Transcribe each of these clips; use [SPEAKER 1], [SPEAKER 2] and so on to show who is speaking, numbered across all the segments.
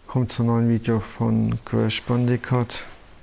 [SPEAKER 1] Kommt zum neuen Video von Crash Bandicoot.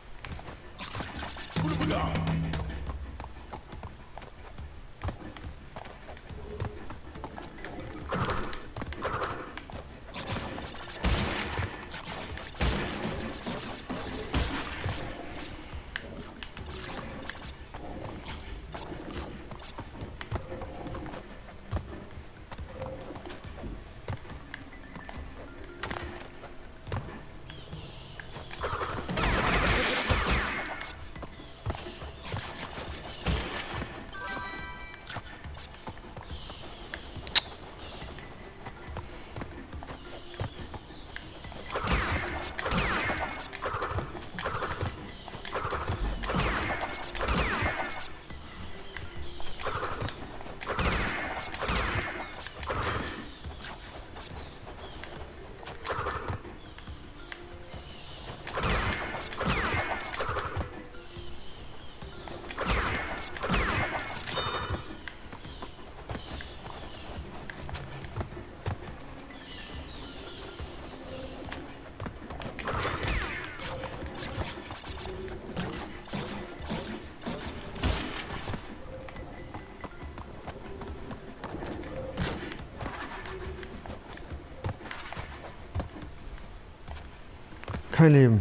[SPEAKER 1] Kein Leben.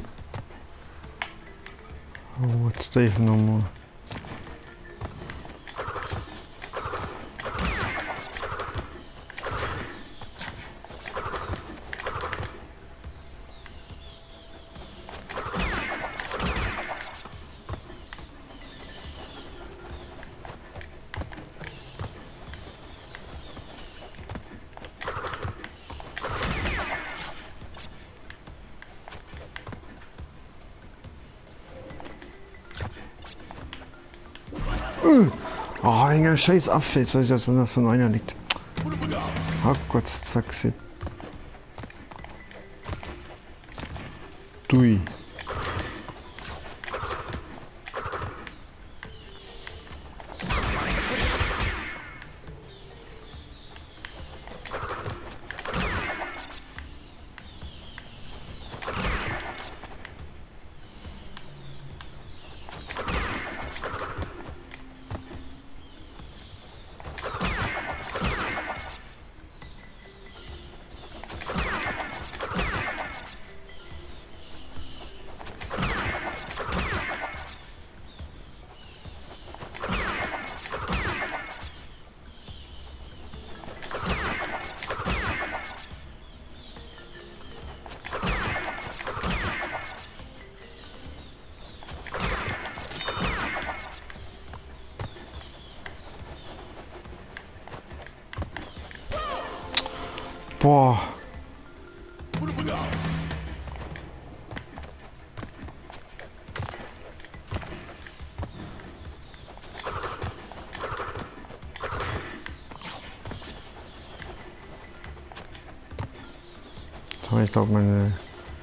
[SPEAKER 1] Oh, jetzt Dave nochmal. Oh, ein scheiß Abfeld, soll ich das, dass so noch einer liegt. Oh Gott, zack, sie. Dui. Boah. So, ich glaube meine...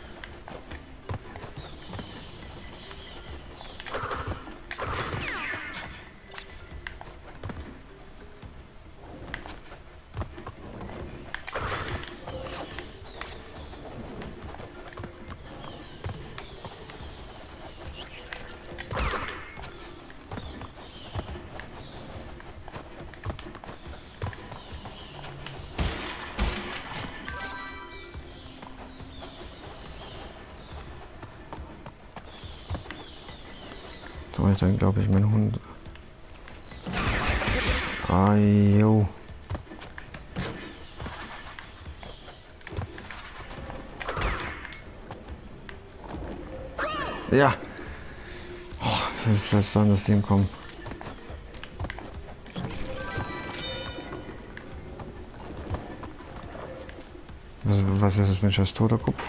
[SPEAKER 1] So, ich dann glaube ich mein Hund. Ah, jo. Ja. Oh, ich soll an das Ding kommen. Was ist das, Mensch, als toter Kopf?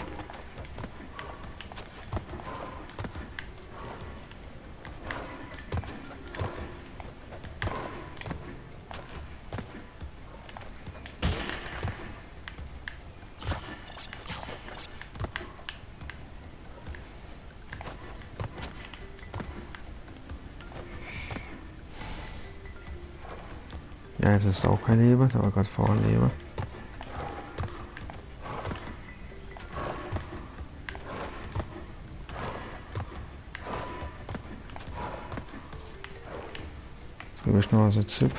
[SPEAKER 1] Ja, jetzt ist auch kein Leben, da war gerade vorher Leben. Habe ich noch was jetzt Zip?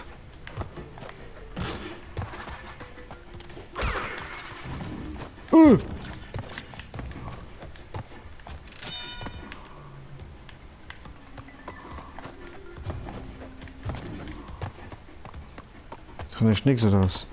[SPEAKER 1] Jetzt kann ich nichts oder was?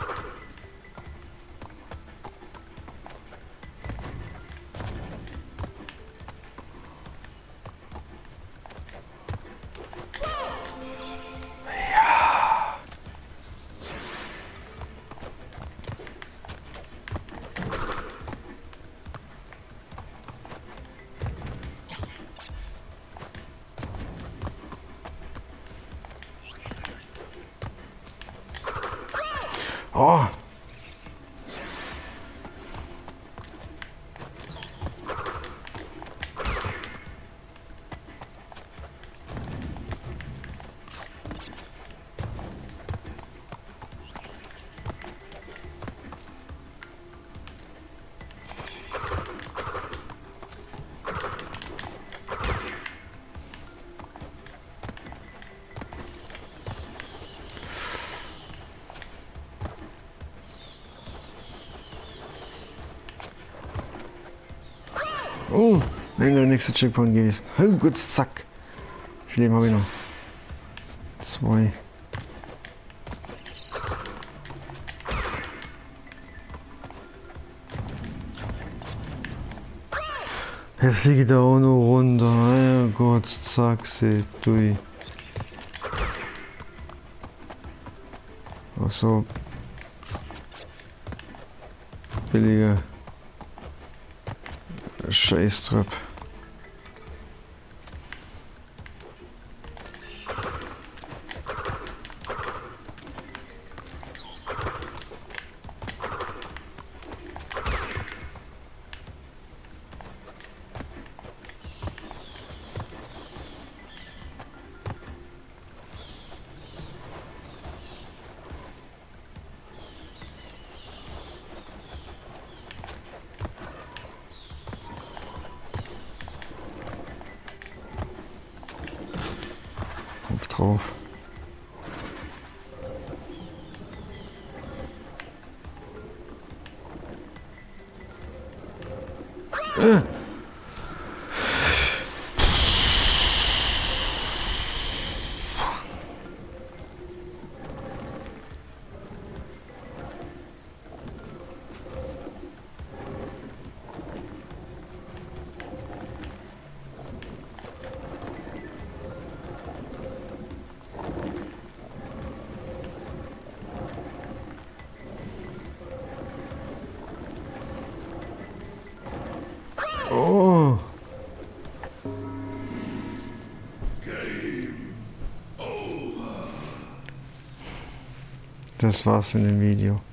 [SPEAKER 1] Oh! Oh, nein, der nächste Checkpoint gewesen. Oh, gut, zack. Wie viel Leben habe ich noch? 2. Jetzt fliege ich da auch noch runter. Oh Gott, zack, sie, dui. Ach so. Billiger Scheißtrip. Drauf. Oh. Das war's mit dem Video.